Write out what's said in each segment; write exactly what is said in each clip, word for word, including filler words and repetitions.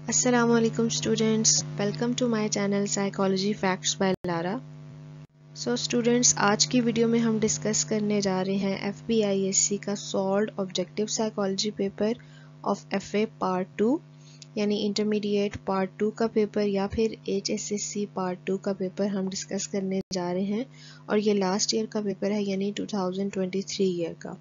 Assalamualaikum students, welcome to my channel Psychology Facts by Lara. So students, आज की video में हम discuss करने जा रहे हैं F B I S C का solved objective psychology paper of F A part two, यानी इंटरमीडिएट पार्ट टू का पेपर या फिर H S S C part two का पेपर हम डिस्कस करने जा रहे हैं। और ये लास्ट ईयर का पेपर है, यानी two thousand twenty three year का।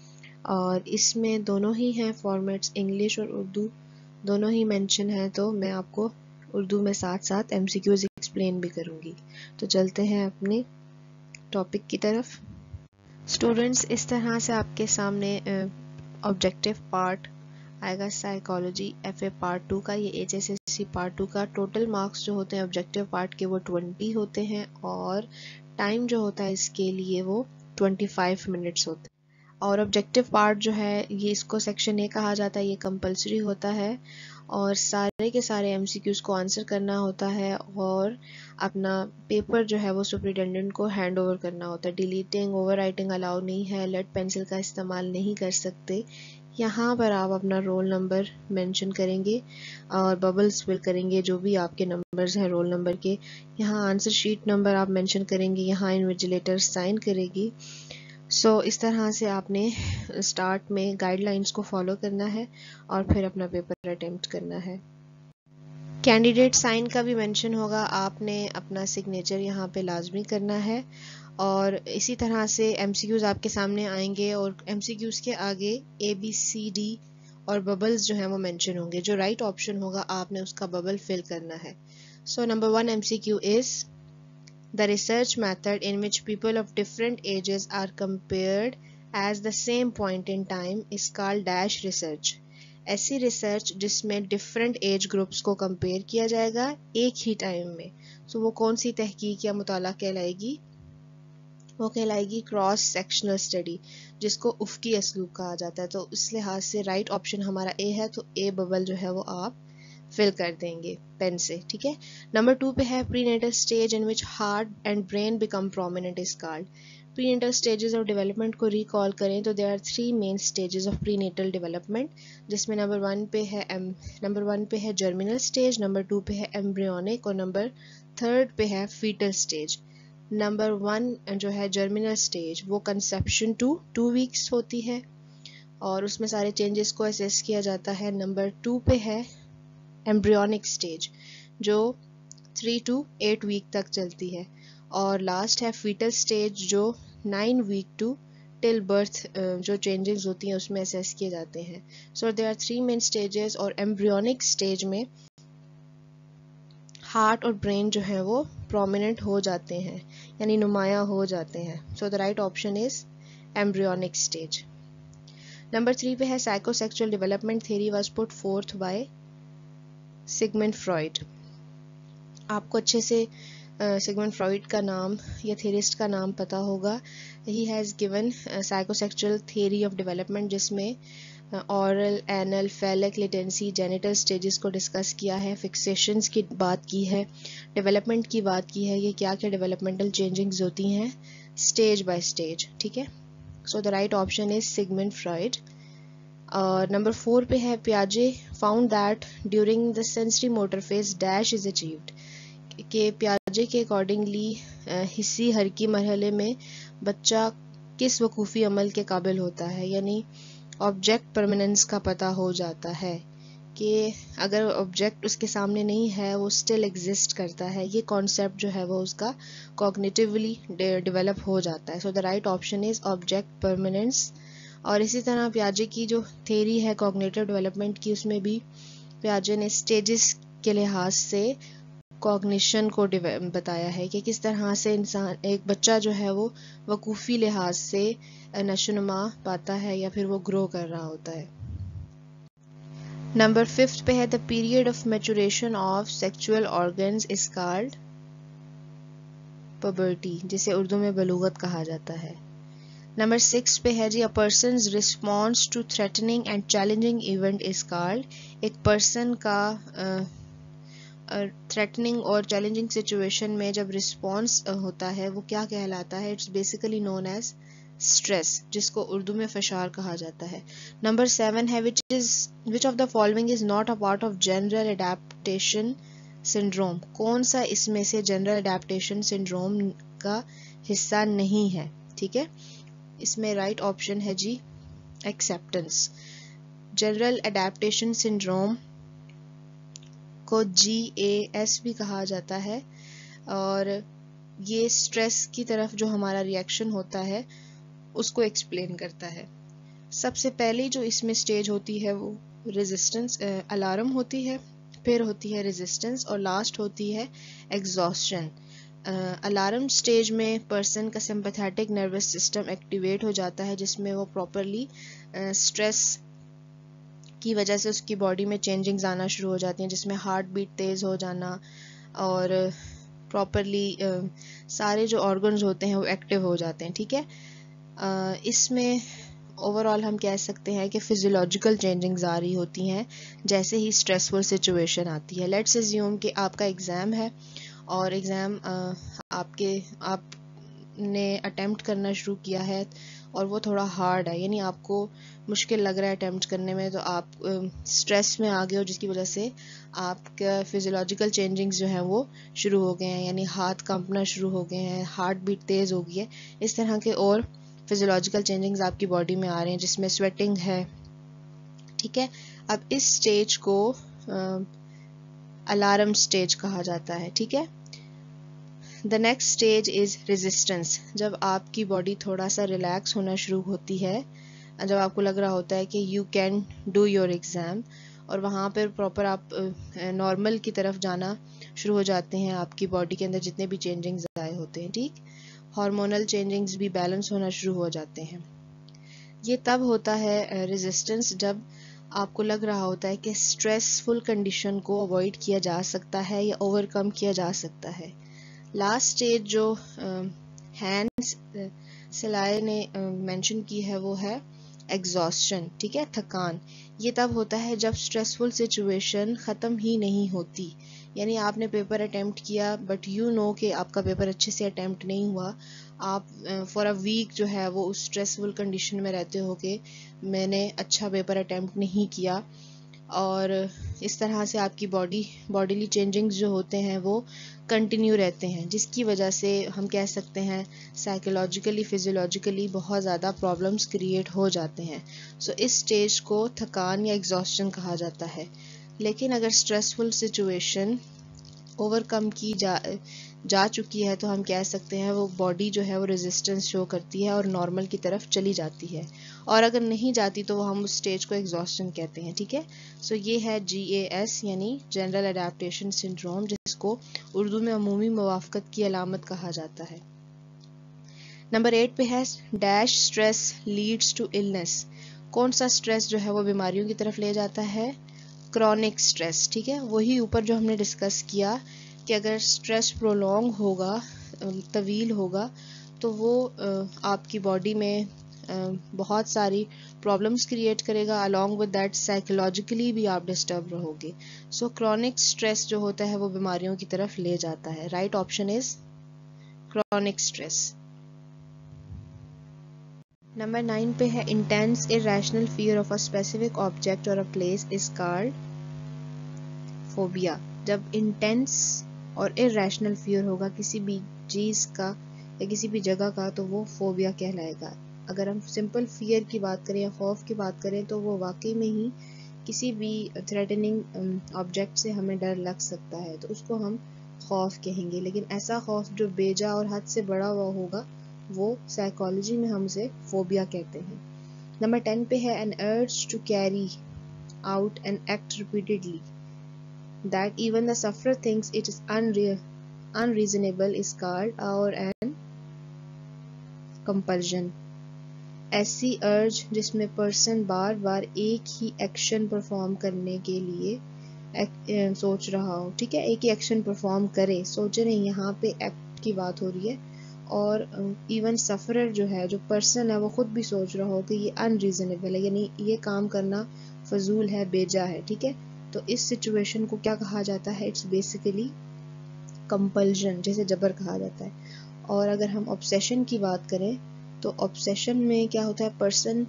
और इसमें दोनों ही हैं फॉर्मेट्स, इंग्लिश और उर्दू दोनों ही मेंशन है, तो मैं आपको उर्दू में साथ साथ एमसीक्यूज एक्सप्लेन भी करूंगी। तो चलते हैं अपने टॉपिक की तरफ। स्टूडेंट्स, इस तरह से आपके सामने ऑब्जेक्टिव पार्ट आएगा psychology F A part two का। ये H S S C part two का। टोटल मार्क्स जो होते हैं ऑब्जेक्टिव पार्ट के वो ट्वेंटी होते हैं और टाइम जो होता है इसके लिए वो ट्वेंटी फाइव मिनट्स होते हैं। और ऑब्जेक्टिव पार्ट जो है ये इसको सेक्शन ए कहा जाता है, ये कंपलसरी होता है और सारे के सारे एमसीक्यूज को आंसर करना होता है और अपना पेपर जो है वो सुपरिटेंडेंट को हैंड ओवर करना होता है। डिलीटिंग, ओवर राइटिंग अलाउ नहीं है, लेड पेंसिल का इस्तेमाल नहीं कर सकते। यहाँ पर आप अपना रोल नंबर मेंशन करेंगे और बबल्स फिल करेंगे जो भी आपके नंबर्स हैं रोल नंबर के। यहाँ आंसर शीट नंबर आप मेंशन करेंगे, यहाँ इन्विजिलेटर साइन करेगी। सो so, इस तरह से आपने स्टार्ट में गाइडलाइंस को फॉलो करना है और फिर अपना पेपर अटेम्प्ट करना है। कैंडिडेट साइन का भी मेंशन होगा, आपने अपना सिग्नेचर यहाँ पे लाजमी करना है। और इसी तरह से एमसीक्यूज आपके सामने आएंगे और एमसीक्यूज के आगे ए बी सी डी और बबल्स जो है वो मेंशन होंगे। जो राइट right ऑप्शन होगा आपने उसका बबल फिल करना है। So number one MCQ is the research method in which people of different ages are compared as the same point in time is called dash research. ऐसी research जिसमें different age groups को compare किया जाएगा एक ही time में, सो so, वो कौन सी तहकीक या मुताला कहलाएगी? वो कहलाएगी क्रॉस सेक्शनल स्टडी, जिसको उफ़की असलूब कहा जाता है। तो इस लिहाज से राइट ऑप्शन हमारा ए है, तो ए बबल जो है वो आप फिल कर देंगे पेन से, ठीक है। नंबर टू पे है prenatal stage in which heart and brain become prominent is called. Prenatal stages of development को रिकॉल करें तो there are three main stages of prenatal development, जिसमें नंबर वन पे है नंबर वन पे है जर्मिनल स्टेज, नंबर टू पे है एम्ब्रियोनिक और नंबर थर्ड पे है फीटल स्टेज। नंबर वन जो है जर्मिनल स्टेज वो कंसेप्शन टू टू वीक्स होती है और उसमें सारे चेंजेस को असेस किया जाता है। नंबर टू पे है एम्ब्रियोनिक स्टेज जो थ्री टू एट वीक तक चलती है और लास्ट है फीटल स्टेज जो nine week to till birth जो चेंजेस होती हैं उसमें असेस किए जाते हैं। So there are three main stages और एम्ब्रियोनिक स्टेज में हार्ट और ब्रेन जो है वो प्रोमिनेंट हो जाते हैं, यानी नुमाया हो जाते हैं। So the right option is embryonic stage. Number three पे है psychosexual development theory was put forth by Sigmund Freud. आपको अच्छे से सिगमंड uh, फ्रॉइड का नाम या थेरिस्ट का नाम पता होगा। He has given psychosexual theory of development, जिसमें oral, anal, phallic, latency, genital stages को डिस्कस किया है, फिक्सेशंस की बात की है, डेवलपमेंट की बात की है, ये क्या क्या डेवलपमेंटल चेंजिंग्स होती हैं स्टेज बाय स्टेज, ठीक है। So the right option is Sigmund Freud. और नंबर फोर पे है पियाजे found that during the sensory motor phase dash is achieved. के पियाजे के अकॉर्डिंगली हिस्सी हरकी मरहले में बच्चा किस वकूफ़ी अमल के काबिल होता है, यानी ऑब्जेक्ट परमानेंस का पता हो जाता है कि अगर ऑब्जेक्ट उसके सामने नहीं है वो स्टिल एग्जिस्ट करता है। ये कॉन्सेप्ट जो है वो उसका कॉग्निटिवली डेवलप हो जाता है। So the right option is object permanence. और इसी तरह पियाजे की जो थ्योरी है कॉग्निटिव डेवलपमेंट की, उसमें भी पियाजे ने स्टेजेस के लिहाज से कॉग्निशन को बताया है कि किस तरह से इंसान एक बच्चा जो है वो वकूफ़ी लिहाज से नशोनुमा पाता है या फिर वो ग्रो कर रहा होता है। नंबर फिफ्थ पे है the period of maturation of sexual organs is called puberty, जिसे उर्दू में बलूगत कहा जाता है। नंबर सिक्स पे है जी a person's response to threatening and challenging event is called. एक पर्सन का थ्रेटनिंग uh, और चैलेंजिंग सिचुएशन में जब रिस्पॉन्स uh, होता है वो क्या कहलाता है? It's basically known as stress, जिसको उर्दू में फशार कहा जाता है। नंबर सेवन है which is which of the following is not a part of general adaptation syndrome. कौन सा इसमें से जनरल एडेप्टेशन सिंड्रोम का हिस्सा नहीं है? ठीक है, इसमें राइट ऑप्शन है जी एक्सेप्टेंस। जनरल एडेप्टेशन सिंड्रोम को जी ए एस भी कहा जाता है और ये स्ट्रेस की तरफ जो हमारा रिएक्शन होता है उसको एक्सप्लेन करता है। सबसे पहले जो इसमें स्टेज होती है वो रेजिस्टेंस अलार्म होती है, फिर होती है रेजिस्टेंस और लास्ट होती है एग्जॉस्शन। अलार्म स्टेज में पर्सन का सिंपैथेटिक नर्वस सिस्टम एक्टिवेट हो जाता है, जिसमें वो प्रॉपरली स्ट्रेस की वजह से उसकी बॉडी में चेंजिंग्स आना शुरू हो जाती हैं, जिसमें हार्ट बीट तेज हो जाना और प्रॉपरली सारे जो ऑर्गन्स होते हैं वो एक्टिव हो जाते हैं। ठीक है, uh, इसमें ओवरऑल हम कह सकते हैं कि फिजियोलॉजिकल चेंजिंग्स आ रही होती हैं जैसे ही स्ट्रेसफुल सिचुएशन आती है। लेट्स अज्यूम कि आपका एग्ज़ाम है और एग्ज़ाम आपके आपने अटेम्प्ट करना शुरू किया है और वो थोड़ा हार्ड है, यानी आपको मुश्किल लग रहा है अटेम्प्ट करने में, तो आप स्ट्रेस में आ गए हो, जिसकी वजह से आपका फिजियोलॉजिकल चेंजिंग्स जो हैं वो शुरू हो गए हैं, यानी हाथ कांपना शुरू हो गए हैं, हार्ट बीट तेज़ हो गई है, इस तरह के और फिजियोलॉजिकल चेंजिंग्स आपकी बॉडी में आ रहे हैं, जिसमें स्वेटिंग है। ठीक है, अब इस स्टेज को अलार्म स्टेज कहा जाता है। ठीक है, the next stage is resistance. जब आपकी बॉडी थोड़ा सा रिलैक्स होना शुरू होती है, जब आपको लग रहा होता है कि you can do your exam, और वहाँ पर प्रॉपर आप नॉर्मल की तरफ जाना शुरू हो जाते हैं, आपकी बॉडी के अंदर जितने भी चेंजिंग्स आए होते हैं, ठीक, हार्मोनल चेंजिंग्स भी बैलेंस होना शुरू हो जाते हैं। ये तब होता है रेजिस्टेंस जब आपको लग रहा होता है कि स्ट्रेसफुल कंडीशन को अवॉइड किया जा सकता है या ओवरकम किया जा सकता है। लास्ट स्टेज जो हैंस सिलाए ने मेंशन की है वो है एग्जॉस्शन। ठीक है, थकान। ये तब होता है जब स्ट्रेसफुल सिचुएशन ख़त्म ही नहीं होती, यानी आपने पेपर अटेम्प्ट किया बट यू नो कि आपका पेपर अच्छे से अटेम्प्ट नहीं हुआ, आप फॉर अ वीक जो है वो उस स्ट्रेसफुल कंडीशन में रहते हो कि मैंने अच्छा पेपर अटेम्प्ट नहीं किया, और इस तरह से आपकी बॉडी बॉडीली चेंजिंग्स जो होते हैं वो कंटिन्यू रहते हैं, जिसकी वजह से हम कह सकते हैं साइकोलॉजिकली फिजियोलॉजिकली बहुत ज़्यादा प्रॉब्लम्स क्रिएट हो जाते हैं। सो so, इस स्टेज को थकान या एग्जॉस्शन कहा जाता है। लेकिन अगर स्ट्रेसफुल सिचुएशन ओवरकम की जा जा चुकी है तो हम कह सकते हैं वो बॉडी जो है वो रेजिस्टेंस शो करती है और नॉर्मल की तरफ चली जाती है, और अगर नहीं जाती तो वो हम उस स्टेज को एग्जॉस्शन कहते हैं। ठीक है, सो so, ये है जी ए एस यानी जनरल एडेप्टेशन सिंड्रोम, जिसको उर्दू में अमूमी मुवाफ़क़त की अलामत कहा जाता है। नंबर एट पे है dash stress leads to illness. कौन सा स्ट्रेस जो है वो बीमारियों की तरफ ले जाता है? Chronic stress. ठीक है, वही ऊपर जो हमने डिस्कस किया कि अगर स्ट्रेस प्रोलॉन्ग होगा, तवील होगा, तो वो आपकी बॉडी में बहुत सारी प्रॉब्लम्स क्रिएट करेगा, अलॉन्ग विद दैट साइकोलॉजिकली भी आप डिस्टर्ब रहोगे। सो क्रॉनिक स्ट्रेस जो होता है वो बीमारियों की तरफ ले जाता है। Right option is chronic stress. Number nine पे है intense irrational fear of a specific object और a place is called phobia. जब इंटेंस और इरेशनल फियर होगा किसी भी चीज़ का या किसी भी जगह का, तो वो फोबिया कहलाएगा। अगर हम सिंपल फियर की बात करें या खौफ की बात करें तो वो वाकई में ही किसी भी थ्रेटनिंग ऑब्जेक्ट से हमें डर लग सकता है, तो उसको हम खौफ कहेंगे। लेकिन ऐसा खौफ जो बेजा और हद से बड़ा हुआ होगा वो साइकोलॉजी में हम उसे फोबिया कहते हैं। नंबर टेन पे है an urge to carry out an act repeatedly that even the sufferer thinks it is unreal, unreasonable is called or an compulsion। ऐसी अर्ज जिसमें पर्सन बार बार एक ही एक्शन परफॉर्म करने के लिए एक, सोच रहा हो। ठीक है, एक ही एक्शन परफॉर्म करे, सोचे नहीं, यहाँ पे एक्ट की बात हो रही है, और इवन सफरर जो है, जो पर्सन है, वो खुद भी सोच रहा हो कि ये अनरीजनेबल है, यानी ये काम करना फजूल है, बेजा है। ठीक है, तो इस सिचुएशन को क्या कहा जाता है? इट्स बेसिकली कंपल्जन, जैसे जबर कहा जाता है। और अगर हम ऑब्सेशन की बात करें तो ऑब्सेशन में क्या होता है, पर्सन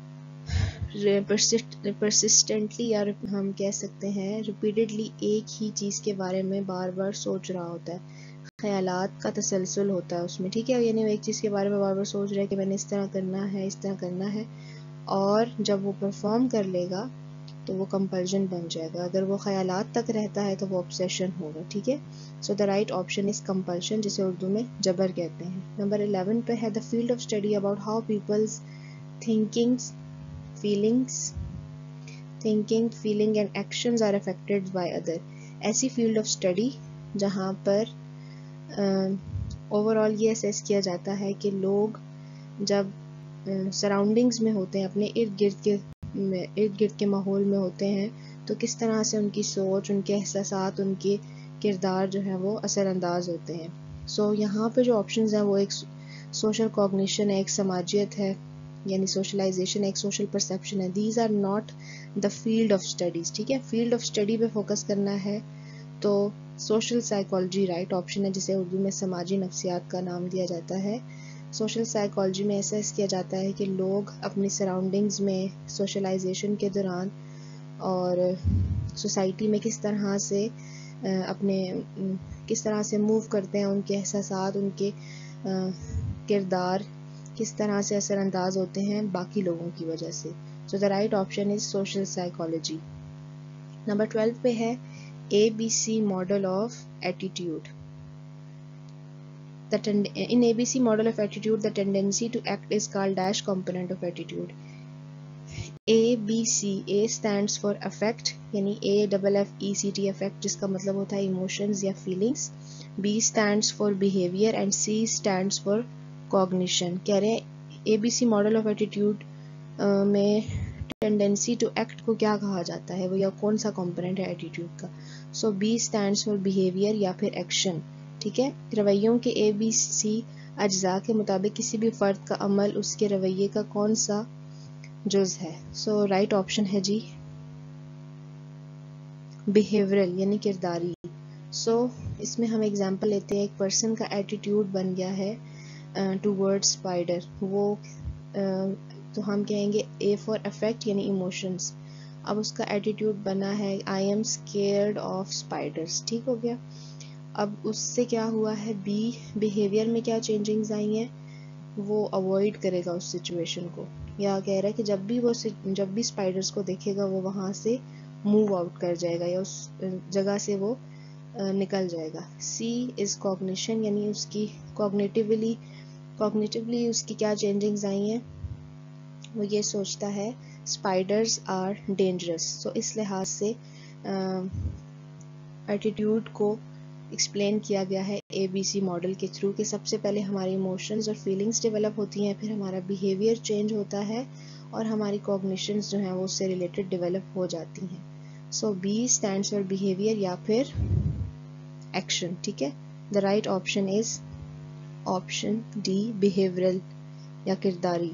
परसिस्टेंटली या हम कह सकते हैं रिपीटेडली एक ही चीज़ के बारे में बार बार सोच रहा होता है, ख्यालात का तसलसल होता है उसमें, ठीक है। यानी वो एक चीज़ के बारे में बार बार सोच रहा है कि मैंने इस तरह करना है, इस तरह करना है, और जब वो परफॉर्म कर लेगा तो वो कंपल्जन बन जाएगा। अगर वो ख्यालात तक रहता है तो वो ऑब्सेशन होगा, ठीक है। So the right option is compulsion, जिसे उर्दू में जबर कहते हैं। नंबर इलेवन पे है the field of study about how people's thinkings feelings thinking feeling and actions are affected by other. ऐसी फील्ड ऑफ स्टडी जहाँ पर ओवरऑल uh, ये असेस किया जाता है कि लोग जब सराउंडिंग्स uh, में होते हैं, अपने इर्द गिर्द के इर्द गिर्द के माहौल में होते हैं, तो किस तरह से उनकी सोच, उनके एहसासात, उनके किरदार जो है वो असरअंदाज होते हैं। सो so, यहाँ पे जो ऑप्शंस हैं वो एक सोशल कॉग्निशन है, एक समाजियत है, यानी सोशलाइजेशन, एक सोशल परसेप्शन है। These are not the field of studies, ठीक है। फील्ड ऑफ स्टडी पे फोकस करना है तो सोशल साइकोलॉजी राइट ऑप्शन है, जिसे उर्दू में समाजी नफ्सियात का नाम दिया जाता है। सोशल साइकोलॉजी में असेस किया जाता है कि लोग अपनी सराउंडिंग्स में सोशलाइजेशन के दौरान और सोसाइटी में किस तरह से अपने किस तरह से मूव करते हैं, उनके एहसासात, उनके किरदार किस तरह से असरअंदाज होते हैं बाकी लोगों की वजह से। So the right option is social psychology. Number twelve पे है A B C model of attitude. The tend in A B C model of attitude, the tendency to act is called dash component of attitude. A B C, A stands for affect, यानी A double F E C T affect, जिसका मतलब होता है emotions या feelings. B stands for behavior and C stands for cognition. कह रहे हैं A B C model of attitude uh, में टेंडेंसी टू एक्ट को क्या कहा जाता है, वो या कौन सा कंपोनेंट है एटीट्यूड का। So B stands for behaviour या फिर एक्शन, ठीक है। रवैयों के ए बी सी अज्जा के मुताबिक किसी भी फर्द का अमल उसके रवैये का कौन सा जुज है। सो राइट ऑप्शन है जी बिहेवियरल, यानी किरदारी। सो so, इसमें हम एग्जांपल लेते हैं, एक पर्सन का एटीट्यूड बन गया है टूवर्ड्स स्पाइडर, वो uh, तो हम कहेंगे ए फॉर अफेक्ट यानी इमोशंस। अब उसका एटीट्यूड बना है I am scared of spiders, ठीक हो गया। अब उससे क्या हुआ है, बी बिहेवियर में क्या चेंजिंग्स आई हैं, वो अवॉइड करेगा उस सिचुएशन को, या कह रहा है कि जब भी वो जब भी स्पाइडर्स को देखेगा वो वहाँ से मूव आउट कर जाएगा या उस जगह से वो निकल जाएगा। सी इज कॉग्निशन, यानी उसकी कॉग्निटिवली कॉग्निटिवली उसकी क्या चेंजिंग्स आई हैं, वो ये सोचता है स्पाइडर्स आर डेंजरस। सो इस लिहाज से एटीट्यूड को एक्सप्लेन किया गया है ए बी सी मॉडल के थ्रू कि सबसे पहले हमारी इमोशंस और फीलिंग्स डेवलप होती हैं, फिर हमारा बिहेवियर चेंज होता है और हमारी कॉग्निशंस जो हैं वो उससे रिलेटेड डेवलप हो जाती हैं। So B stands for behaviour या फिर एक्शन, ठीक है। The right option is option D behavioural या किरदारी।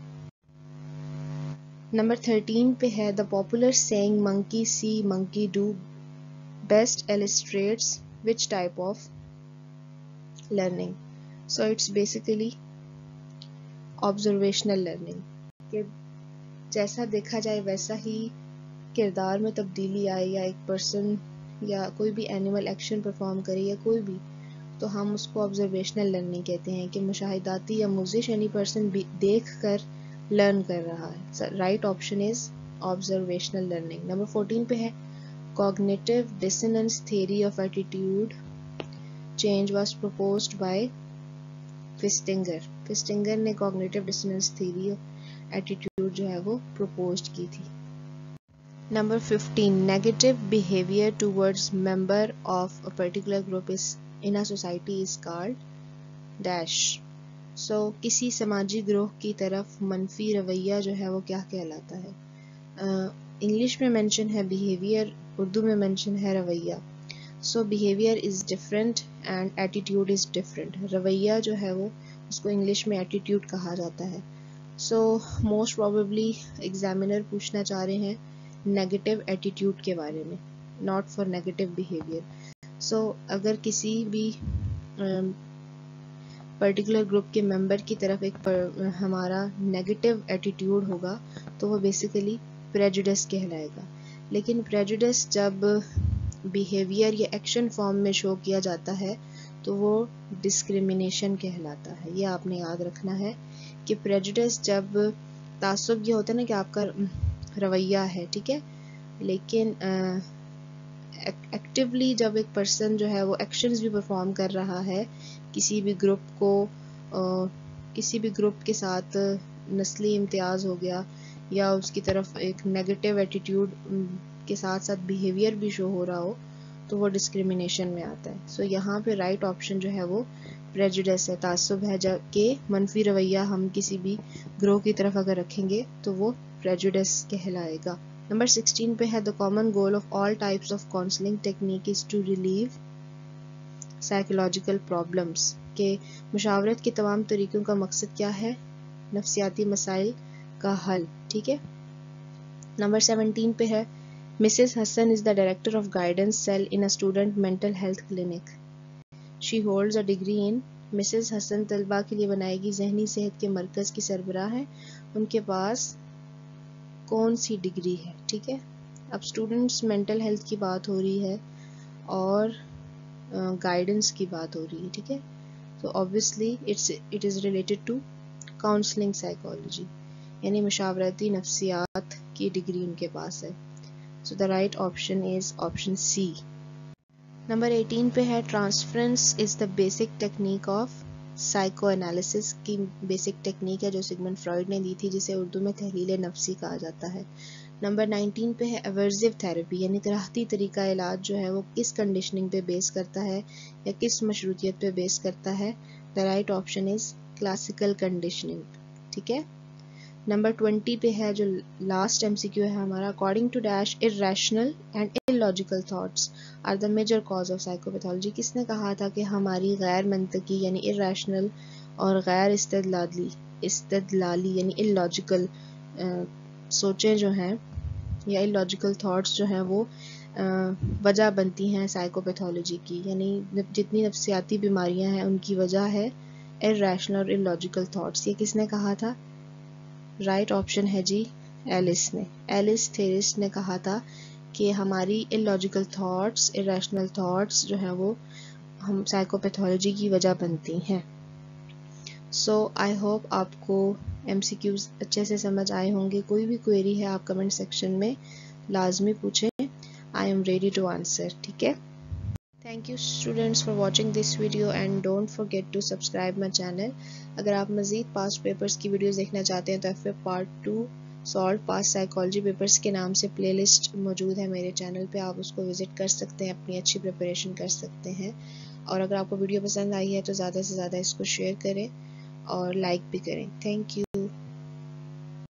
नंबर थर्टीन पे है the popular saying monkey see monkey do best illustrates which type of learning. So it's basically observational learning, कि जैसा देखा जाए वैसा ही किरदार में तब्दीली आए, या एक पर्सन या कोई भी एनिमल एक्शन परफॉर्म करे या कोई भी, तो हम उसको ऑब्जर्वेशनल लर्निंग कहते हैं कि मुशाहिदाती या मुजिश यानी पर्सन देख कर लर्न कर रहा है। Right option is observational learning. Number fourteen पे है cognitive dissonance theory of attitude change was proposed by Festinger. Festinger ने cognitive dissonance theory of attitude जो है वो प्रपोज्ड की थी। Number fifteen negative behaviour towards member of a particular group is in a society is called dash. सो किसी समाजी ग्रोह की तरफ मनफी रवैया जो है वो क्या कहलाता है। इंग्लिश uh, में मेंशन है बिहेवियर, उर्दू में मेंशन है रवैया। So behaviour is different and attitude is different. रवैया जो है वो उसको इंग्लिश में एटीट्यूड कहा जाता है। सो मोस्ट प्रोबेबली एग्जामिनर पूछना चाह रहे हैं नेगेटिव एटीट्यूड के बारे में, नॉट फॉर नेगेटिव बिहेवियर। सो अगर किसी भी uh, पर्टिकुलर ग्रुप के मेंबर की तरफ एक पर, हमारा नेगेटिव एटीट्यूड होगा तो वो बेसिकली प्रेजुडिस कहलाएगा। लेकिन प्रेजुडिस जब बिहेवियर या एक्शन फॉर्म में शो किया जाता है तो वो डिस्क्रिमिनेशन कहलाता है। ये आपने याद रखना है कि प्रेजुडिस जब तासुब ये होता है ना कि आपका रवैया है, ठीक है, लेकिन एक्टिवली जब एक पर्सन जो है वो एक्शंस भी परफॉर्म कर रहा है किसी भी ग्रुप को आ, किसी भी ग्रुप के साथ नस्ली इम्तियाज हो गया या उसकी तरफ एक नेगेटिव एटीट्यूड के साथ साथ बिहेवियर भी शो हो रहा हो तो वो डिस्क्रिमिनेशन में आता है। सो so, यहाँ पे राइट ऑप्शन जो है वो प्रेजुडिस है, तासुब है, जब के मनफी रवैया हम किसी भी ग्रुप की तरफ अगर रखेंगे तो वो प्रेजुडिस कहलाएगा। नंबर सिक्सटीन पे है the common goal of all types of counselling technique is to relieve psychological problems, के मुशावरत के तमाम तरीकों का मकसद क्या है? नफ्सियाती मसाइल का हल, ठीक है। नंबर सेवनटीन पे है Mrs Hasan is the director of guidance cell in a student mental health clinic, she holds a degree in. Mrs Hasan तलबा के लिए बनाएगी जहनी सेहत के मरकज की सरबराह है, उनके पास कौन सी डिग्री है, ठीक है। अब स्टूडेंट्स मेंटल हेल्थ की बात हो रही है और गाइडेंस uh, की बात हो रही है, ठीक है। तो obviously it's it is related to counselling psychology, यानी मुशावरती नफ्सियात की डिग्री उनके पास है। So the right option is option C. Number eighteen पे है transference is the basic technique of psychoanalysis, की बेसिक टेक्निक है जो सिगमंड फ्रॉइड ने दी थी, जिसे उर्दू में तहलील नफ्सी कहा जाता है। नंबर नाइनटीन पे है एवर्सिव थेरेपी, यानी कराहती तरीका इलाज जो है वो किस कंडीशनिंग पे बेस करता है या किस मशरूतियत पे बेस करता है? The right option is classical conditioning, ठीक है। नंबर ट्वेंटी पे है जो लास्ट एमसीक्यू है हमारा, according to dash irrational and illogical thoughts are the major cause of psychopathology. किसने कहा था कि हमारी गैर मंतकी यानी इर्रेशनल और गैर इस्तदलाली इस्तदलाली यानी इलॉजिकल सोचें जो हैं या इलॉजिकल थॉट्स जो हैं वो वजह बनती हैं साइकोपैथोलॉजी की, यानी जितनी नफ्सियाती बीमारियां हैं उनकी वजह है इर्रेशनल और इलॉजिकल थॉट्स। ये किसने कहा था? राइट right ऑप्शन है जी एलिस ने। एलिस थेरिस ने कहा था कि हमारी इलॉजिकल थॉट्स इरेशनल थॉट्स जो हैं वो हम साइकोपैथोलॉजी की वजह बनती हैं। सो आई होप आपको एमसीक्यूज अच्छे से समझ आए होंगे। कोई भी क्वेरी है आप कमेंट सेक्शन में लाजमी पूछें, I am ready to answer, ठीक है। Thank you students for watching this video and don't forget to subscribe my channel. अगर आप मज़ीद पास्ट पेपर्स की वीडियोस देखना चाहते हैं तो F A part two solve past psychology papers के नाम से प्लेलिस्ट मौजूद है मेरे चैनल पे, आप उसको विजिट कर सकते हैं, अपनी अच्छी प्रिपरेशन कर सकते हैं। और अगर आपको वीडियो पसंद आई है तो ज़्यादा से ज़्यादा इसको शेयर करें और लाइक भी करें। Thank you.